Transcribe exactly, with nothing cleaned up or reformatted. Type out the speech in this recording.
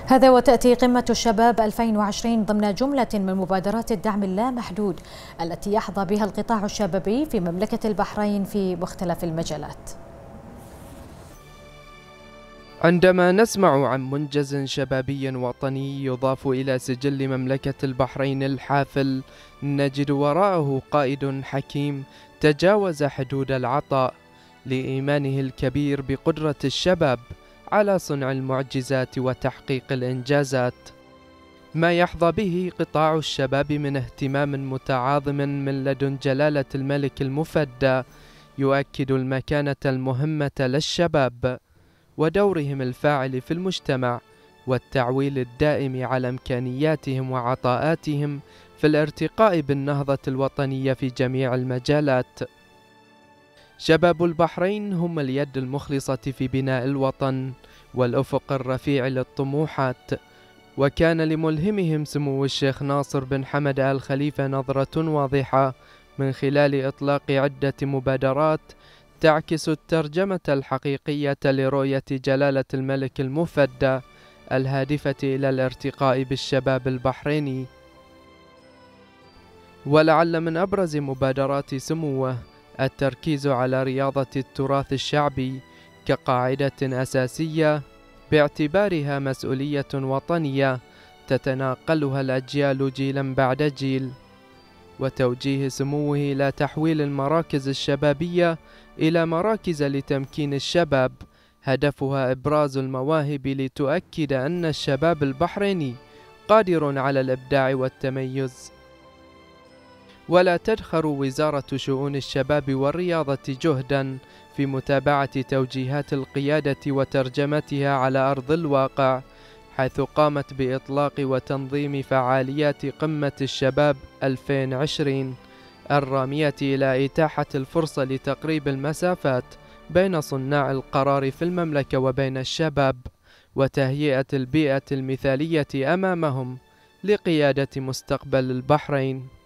هذا وتأتي قمة الشباب ألفين وعشرين ضمن جملة من مبادرات الدعم اللامحدود التي يحظى بها القطاع الشبابي في مملكة البحرين في مختلف المجالات. عندما نسمع عن منجز شبابي وطني يضاف إلى سجل مملكة البحرين الحافل، نجد وراءه قائد حكيم تجاوز حدود العطاء لإيمانه الكبير بقدرة الشباب على صنع المعجزات وتحقيق الإنجازات. ما يحظى به قطاع الشباب من اهتمام متعاظم من لدن جلالة الملك المفدى يؤكد المكانة المهمة للشباب ودورهم الفاعل في المجتمع والتعويل الدائم على إمكانياتهم وعطاءاتهم في الارتقاء بالنهضة الوطنية في جميع المجالات. شباب البحرين هم اليد المخلصة في بناء الوطن والأفق الرفيع للطموحات، وكان لملهمهم سمو الشيخ ناصر بن حمد آل خليفة نظرة واضحة من خلال إطلاق عدة مبادرات تعكس الترجمة الحقيقية لرؤية جلالة الملك المفدى الهادفة إلى الارتقاء بالشباب البحريني. ولعل من أبرز مبادرات سموه التركيز على رياضة التراث الشعبي كقاعدة أساسية باعتبارها مسؤولية وطنية تتناقلها الأجيال جيلا بعد جيل، وتوجيه سموه إلى تحويل المراكز الشبابية إلى مراكز لتمكين الشباب هدفها إبراز المواهب لتؤكد أن الشباب البحريني قادر على الإبداع والتميز. ولا تدخر وزارة شؤون الشباب والرياضة جهدا في متابعة توجيهات القيادة وترجمتها على أرض الواقع، حيث قامت بإطلاق وتنظيم فعاليات قمة الشباب ألفين وعشرين الرامية إلى إتاحة الفرصة لتقريب المسافات بين صناع القرار في المملكة وبين الشباب، وتهيئة البيئة المثالية أمامهم لقيادة مستقبل البحرين.